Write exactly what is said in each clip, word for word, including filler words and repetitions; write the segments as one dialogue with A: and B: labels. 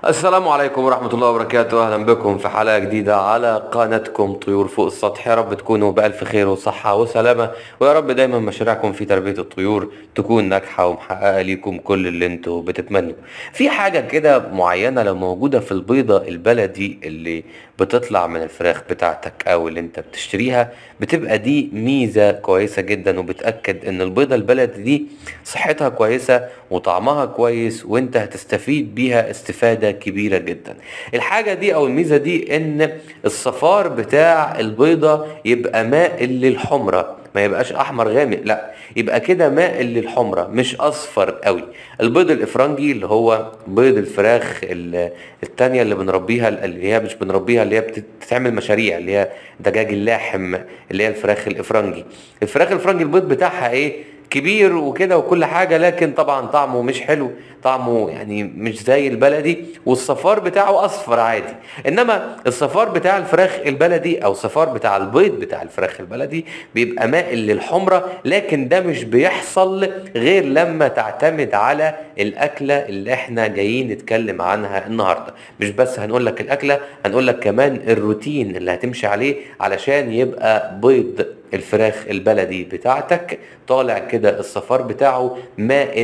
A: السلام عليكم ورحمة الله وبركاته. أهلا بكم في حلقة جديدة على قناتكم طيور فوق السطح. يا رب تكونوا بألف خير وصحة وسلامة، ويا رب دايما مشاريعكم في تربية الطيور تكون ناجحة ومحققة ليكم كل اللي انتوا بتتمنوا. في حاجة كده معينة لو موجودة في البيضة البلدي اللي بتطلع من الفراخ بتاعتك أو اللي انت بتشتريها، بتبقى دي ميزة كويسة جدا وبتأكد ان البيضة البلدي دي صحتها كويسة وطعمها كويس وانت هتستفيد بيها استفادة كبيرة جدا. الحاجة دي او الميزة دي ان الصفار بتاع البيضة يبقى مائل للحمرة، ما يبقاش احمر غامق، لا يبقى كده مائل للحمرة مش اصفر قوي. البيض الافرنجي اللي هو بيض الفراخ ال- التانية اللي بنربيها، اللي هي مش بنربيها، اللي هي بتتعمل مشاريع، اللي هي دجاج اللاحم، اللي هي الفراخ الافرنجي. الفراخ الافرنجي البيض بتاعها ايه؟ كبير وكده وكل حاجة، لكن طبعا طعمه مش حلو، طعمه يعني مش زي البلدي، والصفار بتاعه اصفر عادي. انما الصفار بتاع الفراخ البلدي او الصفار بتاع البيض بتاع الفراخ البلدي بيبقى مائل للحمرة، لكن ده مش بيحصل غير لما تعتمد على الاكلة اللي احنا جايين نتكلم عنها النهاردة. مش بس هنقول لك الاكلة، هنقول لك كمان الروتين اللي هتمشي عليه علشان يبقى بيض الفراخ البلدي بتاعتك طالع كده الصفار بتاعه مائل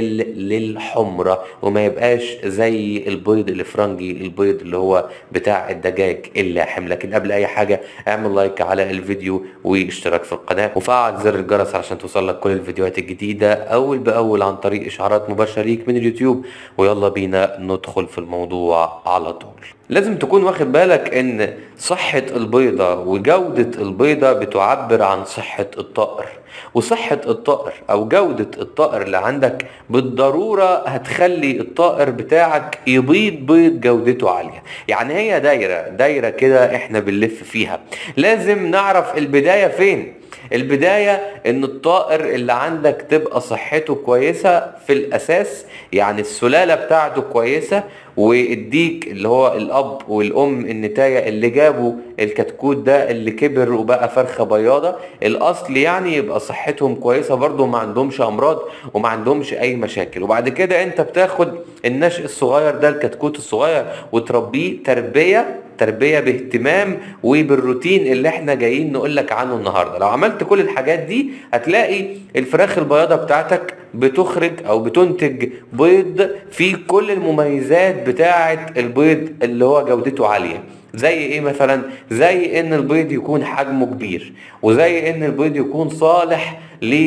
A: للحمرة، وما يبقاش زي البيض الفرنجي، البيض اللي هو بتاع الدجاج اللاحم. لكن قبل اي حاجة اعمل لايك على الفيديو واشتراك في القناة وفعل زر الجرس علشان توصلك كل الفيديوهات الجديدة اول باول عن طريق اشعارات مباشرة ليك من اليوتيوب. ويلا بينا ندخل في الموضوع على طول. لازم تكون واخد بالك ان صحة البيضة وجودة البيضة بتعبر عن صحة الطائر، وصحة الطائر او جودة الطائر اللي عندك بالضرورة هتخلي الطائر بتاعك يبيض بيض جودته عالية. يعني هي دايرة دايرة كده احنا بنلف فيها. لازم نعرف البداية فين. البداية ان الطائر اللي عندك تبقى صحته كويسة في الاساس، يعني السلالة بتاعته كويسة، والديك اللي هو الاب والام النتاية اللي جابوا الكتكوت ده اللي كبر وبقى فرخة بياضة، الاصل يعني يبقى صحتهم كويسة برضو، ما عندهمش امراض وما عندهمش اي مشاكل. وبعد كده انت بتاخد النشء الصغير ده، الكتكوت الصغير، وتربيه تربية تربية باهتمام وبالروتين اللي احنا جايين نقولك عنه النهاردة. لو عملت كل الحاجات دي هتلاقي الفراخ البياضة بتاعتك بتخرج او بتنتج بيض فيه كل المميزات بتاعة البيض اللي هو جودته عالية. زي ايه مثلا؟ زي ان البيض يكون حجمه كبير، وزي ان البيض يكون صالح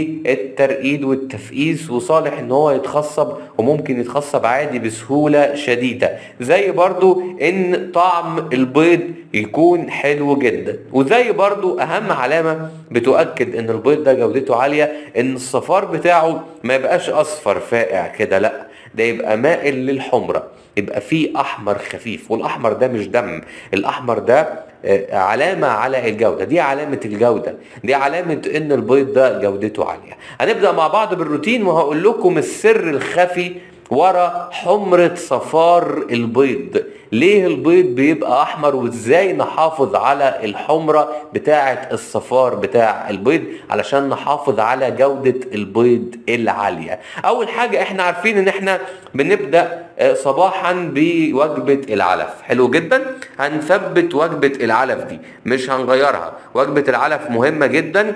A: للترقيد والتفقيس، وصالح ان هو يتخصب وممكن يتخصب عادي بسهولة شديدة. زي برضو ان طعم البيض يكون حلو جدا. وزي برضو اهم علامة بتؤكد ان البيض ده جودته عالية ان الصفار بتاعه ما يبقاش اصفر فاقع كده، لا ده يبقى مائل للحمرة، يبقى فيه احمر خفيف. والاحمر ده مش دم، الاحمر ده آه، علامة على الجودة. دي علامة الجودة، دي علامة ان البيض ده جودته عالية. هنبدأ مع بعض بالروتين وهقول لكم السر الخفي ورا حمرة صفار البيض. ليه البيض بيبقى احمر وازاي نحافظ على الحمرة بتاعة الصفار بتاع البيض علشان نحافظ على جودة البيض العالية. اول حاجة احنا عارفين ان احنا بنبدأ آه، صباحا بوجبة العلف. حلو جدا، هنثبت وجبة العلف دي مش هنغيرها. وجبة العلف مهمة جدا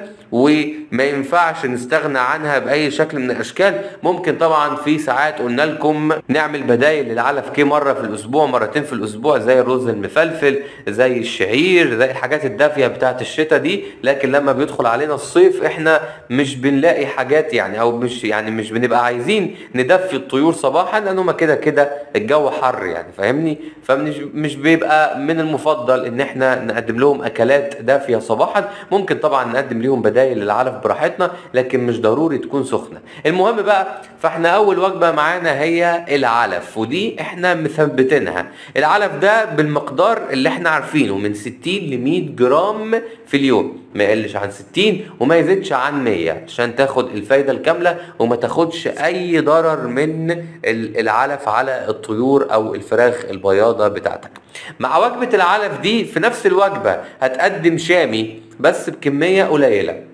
A: وما ينفعش نستغنى عنها بأي شكل من الأشكال. ممكن طبعا في ساعات قلنا لكم نعمل بدايل للعلف كي مرة في الأسبوع، مرتين في الأسبوع، زي الرز المفلفل، زي الشعير، زي الحاجات الدافية بتاعت الشتاء دي. لكن لما بيدخل علينا الصيف احنا مش بنلاقي حاجات يعني، او مش يعني مش بنبقى عايزين ندفي الطيور صباحا لأنه كده كده الجو حر يعني، فاهمني؟ فمش مش بيبقى من المفضل ان احنا نقدم لهم اكلات دافية صباحا. ممكن طبعا نقدم لهم بدايل للعلف براحتنا، لكن مش ضروري تكون سخنة. المهم بقى، فاحنا اول وجبة معانا هي العلف، ودي احنا مثبتينها. العلف ده بالمقدار اللي احنا عارفينه من ستين ل مية جرام في اليوم، ما يقلش عن ستين وما يزيدش عن مية عشان تاخد الفايدة الكاملة وما تاخدش اي ضرر من ال- العلف على الطيور او الفراخ البياضة بتاعتك. مع وجبة العلف دي في نفس الوجبة هتقدم شامي بس بكمية قليلة.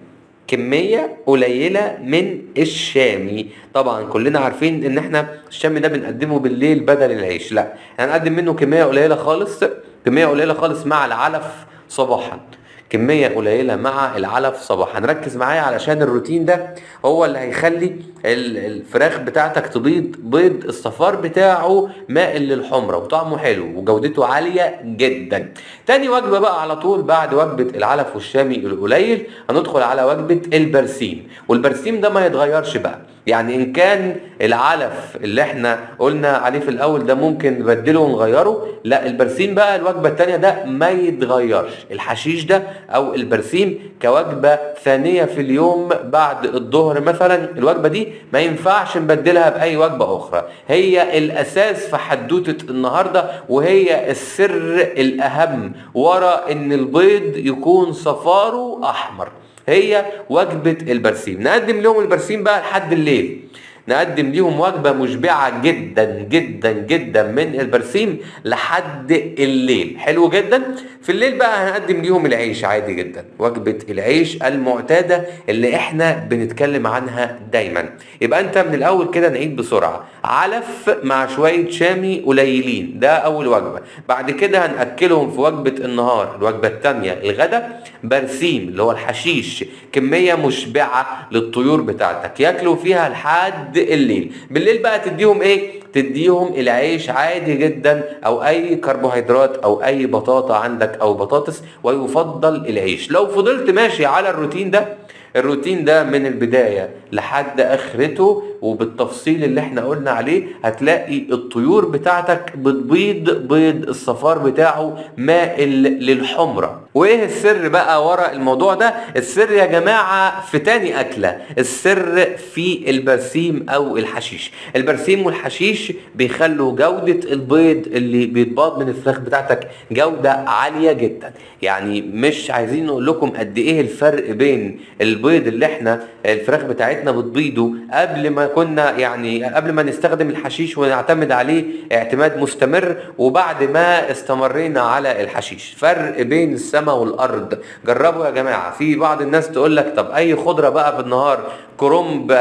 A: كمية قليلة من الشامي. طبعا كلنا عارفين ان احنا الشامي ده بنقدمه بالليل بدل العيش، لا هنقدم منه كمية قليلة خالص، كمية قليلة خالص مع العلف صباحا، كمية قليلة مع العلف صباحا. هنركز معايا علشان الروتين ده هو اللي هيخلي ال- الفراخ بتاعتك تبيض بيض الصفار بتاعه مائل للحمرة وطعمه حلو وجودته عالية جدا. تاني وجبة بقى على طول بعد وجبة العلف والشامي القليل هندخل على وجبة البرسيم، والبرسيم ده ما يتغيرش بقى. يعني ان كان العلف اللي احنا قلنا عليه في الاول ده ممكن نبدله ونغيره، لا البرسيم بقى الوجبة التانية ده ما يتغيرش. الحشيش ده او البرسيم كوجبة ثانية في اليوم بعد الظهر مثلا، الوجبة دي ما ينفعش نبدلها باي وجبة اخرى، هي الاساس في حدوتة النهاردة، وهي السر الاهم ورا ان البيض يكون صفاره احمر، هي وجبة البرسيم. نقدم لهم البرسيم بقى لحد الليل، نقدم ليهم وجبة مشبعة جدا جدا جدا من البرسيم لحد الليل. حلو جدا. في الليل بقى هنقدم ليهم العيش عادي جدا، وجبة العيش المعتادة اللي احنا بنتكلم عنها دايما. يبقى انت من الاول كده نعيد بسرعة: علف مع شوية شامي قليلين، ده اول وجبة. بعد كده هنأكلهم في وجبة النهار الوجبة التانية الغدا برسيم اللي هو الحشيش، كمية مشبعة للطيور بتاعتك ياكلوا فيها لحد الليل. بالليل بقى تديهم ايه؟ تديهم العيش عادي جدا او اي كربوهيدرات او اي بطاطا عندك او بطاطس، ويفضل العيش. لو فضلت ماشي على الروتين ده، الروتين ده من البداية لحد اخرته وبالتفصيل اللي احنا قلنا عليه، هتلاقي الطيور بتاعتك بتبيض بيض الصفار بتاعه مائل للحمرة. وايه السر بقى ورا الموضوع ده؟ السر يا جماعة في تاني اكلة، السر في البرسيم او الحشيش. البرسيم والحشيش بيخلوا جودة البيض اللي بيتباض من الفراخ بتاعتك جودة عالية جدا. يعني مش عايزين نقول لكم قد ايه الفرق بين البيض اللي احنا الفراخ بتاعتنا بتبيضه قبل ما كنا يعني قبل ما نستخدم الحشيش ونعتمد عليه اعتماد مستمر، وبعد ما استمرينا على الحشيش. فرق بين السماء والارض. جربوا يا جماعه. في بعض الناس تقول لك طب اي خضره بقى بالنهار، كرنب،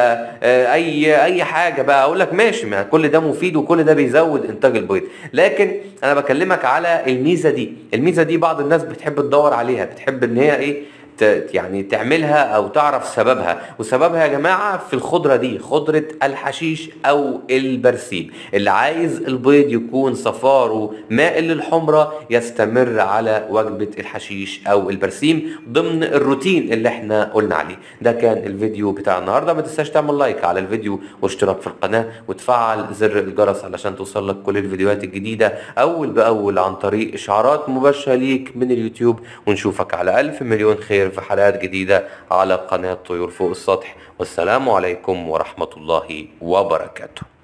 A: اي اي حاجه بقى، اقول لك ماشي، ما كل ده مفيد وكل ده بيزود انتاج البيض، لكن انا بكلمك على الميزه دي. الميزه دي بعض الناس بتحب تدور عليها، بتحب ان هي ايه يعني تعملها او تعرف سببها. وسببها يا جماعه في الخضره دي، خضره الحشيش او البرسيم. اللي عايز البيض يكون صفاره مائل للحمره يستمر على وجبه الحشيش او البرسيم ضمن الروتين اللي احنا قلنا عليه. ده كان الفيديو بتاع النهارده. ما تنساش تعمل لايك على الفيديو واشتراك في القناه وتفعل زر الجرس علشان توصل لك كل الفيديوهات الجديده اول باول عن طريق اشعارات مباشره ليك من اليوتيوب. ونشوفك على الف مليون خير في حلقات جديدة على قناة طيور فوق السطح. والسلام عليكم ورحمة الله وبركاته.